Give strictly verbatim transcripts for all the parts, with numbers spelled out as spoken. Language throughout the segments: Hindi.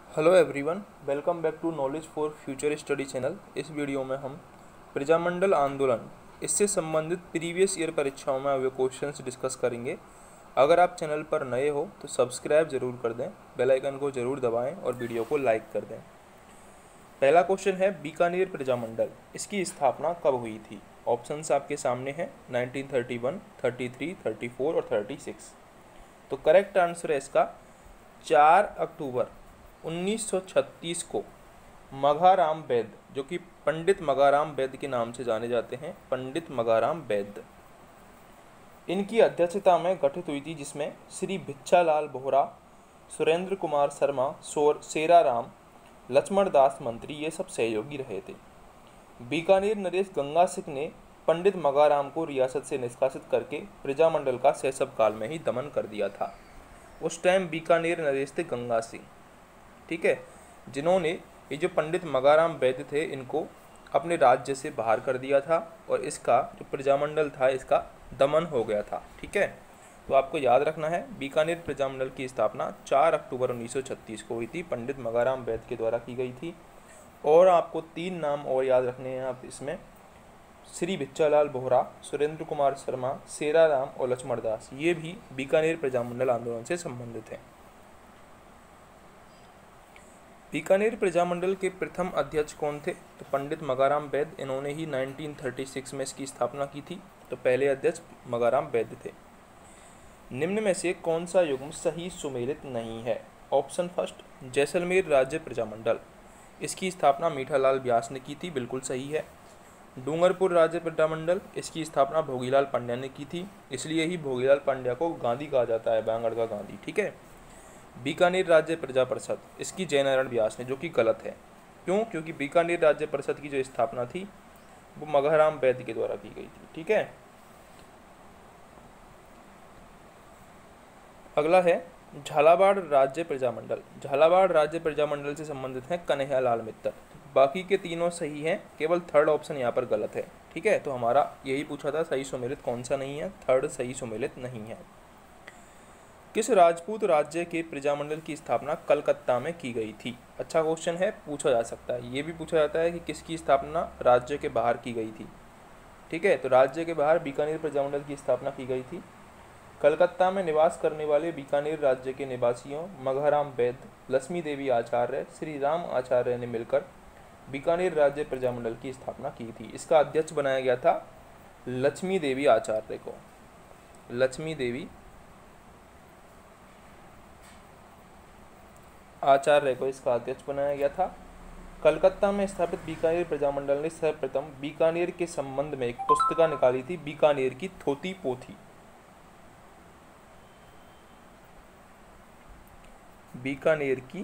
Hello everyone, welcome back to knowledge for future study channel. इस वीडियो में हम प्रजामंडल आंदोलन इससे संबंधित प्रीवियस ईयर परीक्षाओं में हुए क्वेश्चंस डिस्कस करेंगे। अगर आप चैनल पर नए हो तो सब्सक्राइब जरूर कर दें, बेल आइकन को जरूर दबाएं और वीडियो को लाइक कर दें। पहला क्वेश्चन है, बीकानेर प्रजामंडल इसकी स्थापना कब हुई थी? ऑप्शंस आपके सामने हैं nineteen thirty one, thirty three, thirty four और थर्टी सिक्स। तो करेक्ट आंसर है इसका चार अक्टूबर उन्नीस सौ छत्तीस को मघाराम वैद्य, जो कि पंडित मघाराम वैद्य के नाम से जाने जाते हैं, पंडित मघाराम वैद्य, इनकी अध्यक्षता में गठित हुई थी, जिसमें श्री भिक्षालाल बोहरा, सुरेंद्र कुमार शर्मा, सोर सेराराम, लक्ष्मण दास मंत्री ये सब सहयोगी रहे थे। बीकानेर नरेश गंगा सिंह ने पंडित मघाराम को रियासत से निष्कासित करके प्रजामंडल का शैशव काल में ही दमन कर दिया था। उस टाइम बीकानेर नरेश थे गंगा सिंह, ठीक है, जिन्होंने ये जो पंडित मघाराम वैद्य थे इनको अपने राज्य से बाहर कर दिया था और इसका जो प्रजामंडल था इसका दमन हो गया था। ठीक है, तो आपको याद रखना है बीकानेर प्रजामंडल की स्थापना चार अक्टूबर उन्नीस सौ छत्तीस को हुई थी, पंडित मघाराम वैद्य के द्वारा की गई थी। और आपको तीन नाम और याद रखने हैं आप इसमें, श्री भिक्षालाल बोहरा, सुरेंद्र कुमार शर्मा, सेराराम और लक्ष्मण दास, ये भी बीकानेर प्रजामंडल आंदोलन से संबंधित हैं। बीकानेर प्रजामंडल के प्रथम अध्यक्ष कौन थे? तो पंडित मघाराम वैद्य, इन्होंने ही नाइनटीन थर्टी सिक्स में इसकी स्थापना की थी। तो पहले अध्यक्ष मघाराम वैद्य थे। निम्न में से कौन सा युग्म सही सुमेलित नहीं है? ऑप्शन फर्स्ट, जैसलमेर राज्य प्रजामंडल, इसकी स्थापना मीठालाल व्यास ने की थी, बिल्कुल सही है। डूंगरपुर राज्य प्रजामंडल, इसकी स्थापना भोगीलाल पांड्या ने की थी, इसलिए ही भोगीलाल पांड्या को गांधी कहा जाता है, बांगड़ का गांधी। ठीक है। बीकानेर राज्य प्रजा परिषद, इसकी जयनारायण व्यास ने, जो कि गलत है। क्यों? क्योंकि बीकानेर राज्य परिषद की जो स्थापना थी वो मघाराम वैद्य के द्वारा की गई थी। ठीक है। अगला है झालावाड़ राज्य प्रजामंडल। झालावाड़ राज्य प्रजामंडल से संबंधित है कन्हैयालाल मित्तर। बाकी के तीनों सही हैं, केवल थर्ड ऑप्शन यहाँ पर गलत है। ठीक है, तो हमारा यही पूछा था सही सुमेलित कौन सा नहीं है, थर्ड सही सुमेलित नहीं है। किस राजपूत राज्य के प्रजामंडल की स्थापना कलकत्ता में की गई थी? अच्छा क्वेश्चन है, पूछा जा सकता है। ये भी पूछा जाता है कि किसकी स्थापना राज्य के बाहर की गई थी। ठीक है, तो राज्य के बाहर बीकानेर प्रजामंडल की स्थापना की गई थी। कलकत्ता में निवास करने वाले बीकानेर राज्य के निवासियों मघाराम वैद्य, लक्ष्मी देवी आचार्य, श्री राम आचार्य ने मिलकर बीकानेर राज्य प्रजामंडल की स्थापना की थी। इसका अध्यक्ष बनाया गया था लक्ष्मी देवी आचार्य को। लक्ष्मी देवी आचार्य को इसका अध्यक्ष बनाया गया था। कलकत्ता में स्थापित बीकानेर प्रजामंडल ने सर्वप्रथम बीकानेर के संबंध में एक पुस्तिका निकाली थी, बीकानेर की थोती पोथी। बीकानेर की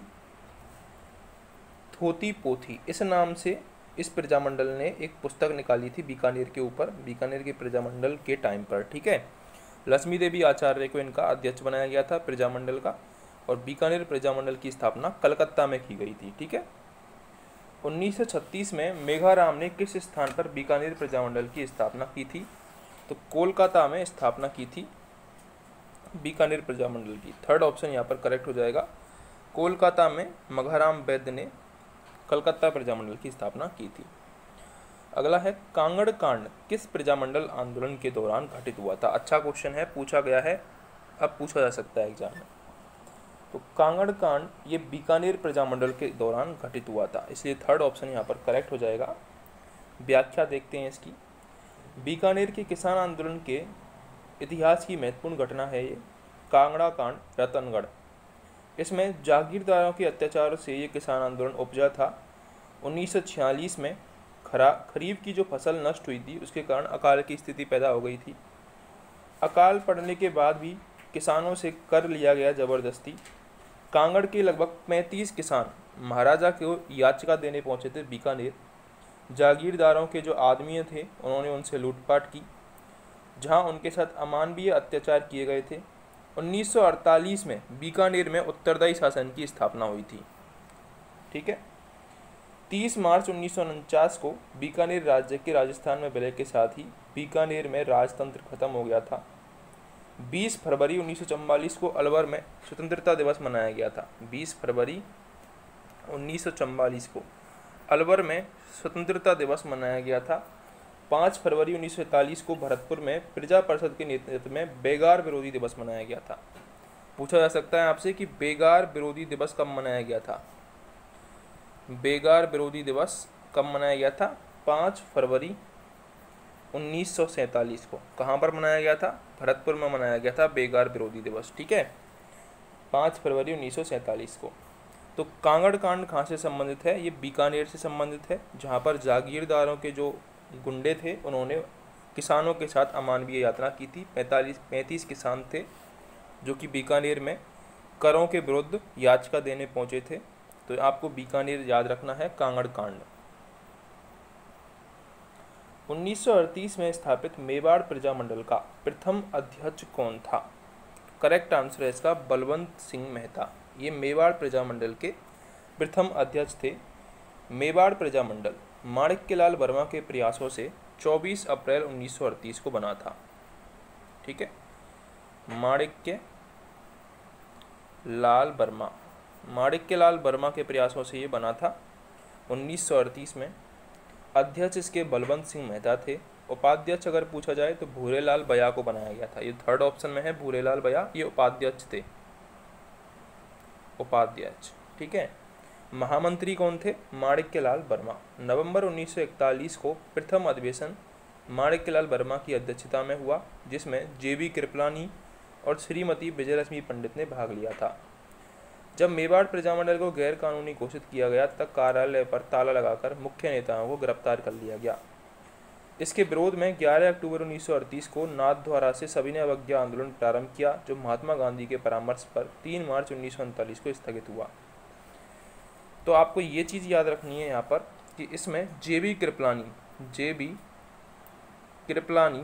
थोती पोथी, इस नाम से इस प्रजामंडल ने एक पुस्तक निकाली थी बीकानेर के ऊपर, बीकानेर के प्रजामंडल के टाइम पर। ठीक है, लक्ष्मी देवी आचार्य को इनका अध्यक्ष बनाया गया था प्रजामंडल का, और बीकानेर प्रजामंडल की स्थापना कलकत्ता में की गई थी। ठीक है। उन्नीस सौ छत्तीस में मेघाराम ने किस स्थान पर बीकानेर प्रजामंडल की स्थापना की थी? तो कोलकाता में स्थापना की थी बीकानेर प्रजामंडल की। थर्ड ऑप्शन यहाँ पर करेक्ट हो जाएगा। कोलकाता में मघाराम वैद्य ने कलकत्ता प्रजामंडल की स्थापना की थी। अगला है, कांगड़ कांड किस प्रजामंडल आंदोलन के दौरान घटित हुआ था? अच्छा क्वेश्चन है, पूछा गया है, अब पूछा जा सकता है एग्जाम में। तो कांगड़ कांड ये बीकानेर प्रजामंडल के दौरान घटित हुआ था, इसलिए थर्ड ऑप्शन यहाँ पर करेक्ट हो जाएगा। व्याख्या देखते हैं इसकी। बीकानेर के किसान आंदोलन के इतिहास की महत्वपूर्ण घटना है ये कांगड़ा कांड रतनगढ़। इसमें जागीरदारों के अत्याचार से ये किसान आंदोलन उपजा था। उन्नीस सौ छियालीस में खरा खरीफ की जो फसल नष्ट हुई थी उसके कारण अकाल की स्थिति पैदा हो गई थी। अकाल पड़ने के बाद भी किसानों से कर लिया गया जबरदस्ती। कांगड़ के लगभग पैंतीस किसान महाराजा को याचिका देने पहुंचे थे बीकानेर। जागीरदारों के जो आदमी थे उन्होंने उनसे लूटपाट की, जहां उनके साथ अमानवीय अत्याचार किए गए थे। उन्नीस सौ अड़तालीस में बीकानेर में उत्तरदायी शासन की स्थापना हुई थी। ठीक है। तीस मार्च उन्नीस सौ उनचास को बीकानेर राज्य के राजस्थान में विलय के साथ ही बीकानेर में राजतंत्र खत्म हो गया था। बीस फरवरी उन्नीस सौ चौवालीस को अलवर में स्वतंत्रता दिवस मनाया गया था। बीस फरवरी उन्नीस सौ चौवालीस को अलवर में स्वतंत्रता दिवस मनाया गया था। पाँच फरवरी उन्नीस सौ इकतालीस को भरतपुर में प्रजा परिषद के नेतृत्व में बेगार विरोधी दिवस मनाया गया था। पूछा जा सकता है आपसे कि बेगार विरोधी दिवस कब मनाया गया था। बेगार विरोधी दिवस कब मनाया गया था? पाँच फरवरी उन्नीस सौ सैंतालीस को। कहाँ पर मनाया गया था? भरतपुर में मनाया गया था बेगार विरोधी दिवस। ठीक है, पाँच फरवरी उन्नीस सौ सैंतालीस को। तो कांगड़ कांड कहाँ से संबंधित है? ये बीकानेर से संबंधित है, जहाँ पर जागीरदारों के जो गुंडे थे उन्होंने किसानों के साथ अमानवीय यात्रा की थी। पैंतालीस पैंतीस किसान थे जो कि बीकानेर में करों के विरुद्ध याचिका देने पहुंचे थे। तो आपको बीकानेर याद रखना है, कांगड़ कांड। उन्नीस सौ अड़तीस में स्थापित मेवाड़ प्रजामंडल का प्रथम अध्यक्ष कौन था? करेक्ट आंसर है इसका बलवंत सिंह मेहता। ये मेवाड़ प्रजामंडल के प्रथम अध्यक्ष थे। मेवाड़ प्रजामंडल माणिक्यलाल वर्मा के प्रयासों से चौबीस अप्रैल उन्नीस सौ अड़तीस को बना था। ठीक है, माणिक्य लाल वर्मा माणिक्यलाल वर्मा के प्रयासों से ये बना था उन्नीस सौ अड़तीस में। अध्यक्ष इसके बलवंत सिंह मेहता थे। उपाध्यक्ष अगर पूछा जाए तो भूरेलाल बया को बनाया गया था। ये थर्ड ऑप्शन में है, भूरेलाल बया, ये उपाध्यक्ष थे, उपाध्यक्ष। ठीक है, महामंत्री कौन थे? माणिक्यलाल वर्मा। नवंबर उन्नीस सौ इकतालीस को प्रथम अधिवेशन माणिक्यलाल वर्मा की अध्यक्षता में हुआ, जिसमें जेबी कृपलानी और श्रीमती विजयलक्ष्मी पंडित ने भाग लिया था। जब मेवाड़ प्रजामंडल को गैर कानूनी घोषित किया गया तब कार्यालय पर ताला लगाकर मुख्य नेताओं को गिरफ्तार कर लिया गया। इसके विरोध में ग्यारह अक्टूबर उन्नीस सौ अड़तीस को नाथद्वारा से सविनय अवज्ञा आंदोलन प्रारंभ किया, जो महात्मा गांधी के परामर्श पर तीन मार्च उन्नीस सौ उनतालीस को स्थगित हुआ। तो आपको ये चीज़ याद रखनी है यहाँ पर कि इसमें जेबी कृपलानी जेबी कृपलानी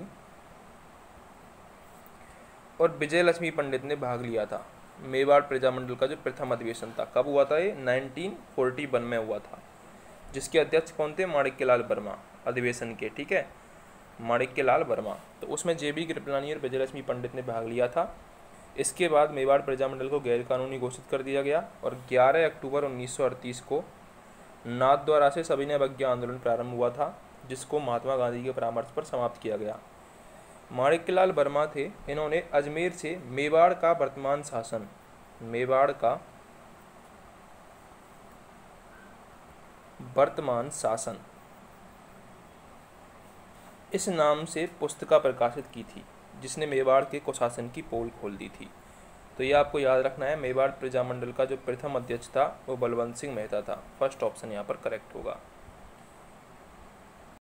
और विजयलक्ष्मी पंडित ने भाग लिया था। मेवाड़ प्रजामंडल का जो प्रथम अधिवेशन था, कब हुआ था? ये नाइनटीन फोर्टी वन में हुआ था, जिसके अध्यक्ष कौन थे? माणिक्यलाल वर्मा, अधिवेशन के। ठीक है, माणिक्यलाल वर्मा। तो उसमें जेबी कृपलानी और विजयलक्ष्मी पंडित ने भाग लिया था। इसके बाद मेवाड़ प्रजामंडल को गैरकानूनी घोषित कर दिया गया और ग्यारह अक्टूबर उन्नीस सौ अड़तीस को नाथद्वारा से सविनय अवज्ञा आंदोलन प्रारंभ हुआ था, जिसको महात्मा गांधी के परामर्श पर समाप्त किया गया। माणिक्यलाल वर्मा थे, इन्होंने अजमेर से मेवाड़ का वर्तमान शासन मेवाड़ का वर्तमान शासन इस नाम से पुस्तिका प्रकाशित की थी, जिसने मेवाड़ के कुशासन की पोल खोल दी थी। तो ये आपको याद रखना है, मेवाड़ प्रजामंडल का जो प्रथम अध्यक्ष था वो बलवंत सिंह मेहता था। फर्स्ट ऑप्शन यहाँ पर करेक्ट होगा।